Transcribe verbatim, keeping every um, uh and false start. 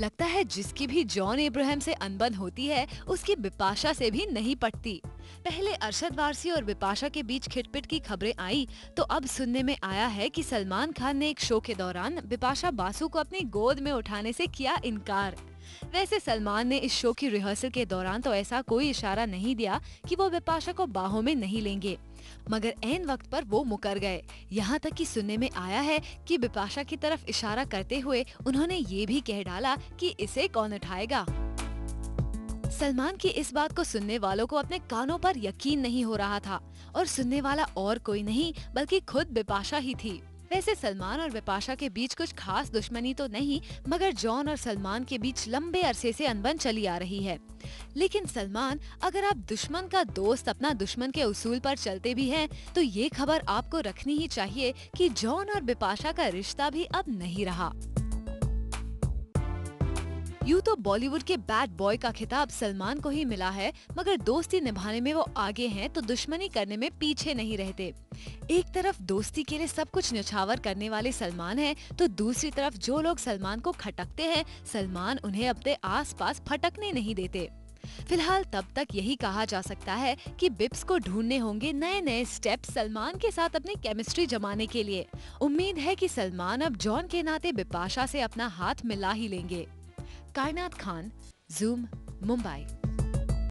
लगता है जिसकी भी जॉन अब्राहम से अनबन होती है उसकी बिपाशा से भी नहीं पटती। पहले अरशद वारसी और बिपाशा के बीच खिटपिट की खबरें आई तो अब सुनने में आया है कि सलमान खान ने एक शो के दौरान बिपाशा बासु को अपनी गोद में उठाने से किया इनकार। वैसे सलमान ने इस शो की रिहर्सल के दौरान तो ऐसा कोई इशारा नहीं दिया कि वो बिपाशा को बाहों में नहीं लेंगे, मगर ऐन वक्त पर वो मुकर गए। यहाँ तक कि सुनने में आया है कि बिपाशा की तरफ इशारा करते हुए उन्होंने ये भी कह डाला कि इसे कौन उठाएगा। सलमान की इस बात को सुनने वालों को अपने कानों पर यकीन नहीं हो रहा था और सुनने वाला और कोई नहीं बल्कि खुद बिपाशा ही थी। वैसे सलमान और बिपाशा के बीच कुछ खास दुश्मनी तो नहीं, मगर जॉन और सलमान के बीच लंबे अरसे से अनबन चली आ रही है। लेकिन सलमान, अगर आप दुश्मन का दोस्त अपना दुश्मन के उसूल पर चलते भी हैं, तो ये खबर आपको रखनी ही चाहिए कि जॉन और बिपाशा का रिश्ता भी अब नहीं रहा। यूँ तो बॉलीवुड के बैड बॉय का खिताब सलमान को ही मिला है, मगर दोस्ती निभाने में वो आगे हैं तो दुश्मनी करने में पीछे नहीं रहते। एक तरफ दोस्ती के लिए सब कुछ न्यौछावर करने वाले सलमान हैं, तो दूसरी तरफ जो लोग सलमान को खटकते हैं, सलमान उन्हें अपने आसपास फटकने नहीं देते। फिलहाल तब तक यही कहा जा सकता है कि बिप्स को ढूंढने होंगे नए नए स्टेप सलमान के साथ अपनी केमिस्ट्री जमाने के लिए। उम्मीद है कि सलमान अब जॉन के नाते बिपाशा से अपना हाथ मिला ही लेंगे। कायनात खान, ज़ूम, मुंबई।